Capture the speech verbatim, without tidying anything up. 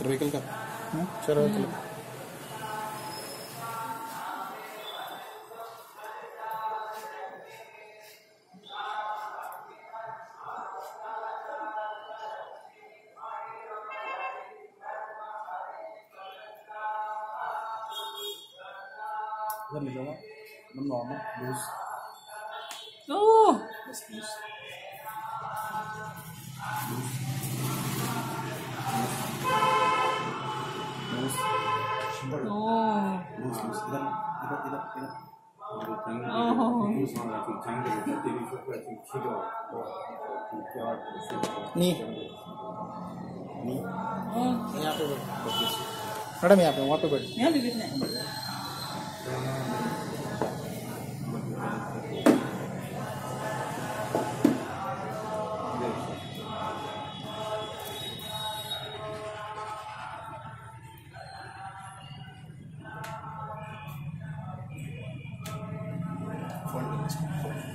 Cervical का cervical इधर मिलेगा एकदम नॉर्मल लूज ओह बस loose loose loose oh loose loose इधर इधर इधर इधर ओह नी नी यहाँ पे मैडम यहाँ पे वहाँ पे बैठ यहाँ भी बैठना है। फोल्ड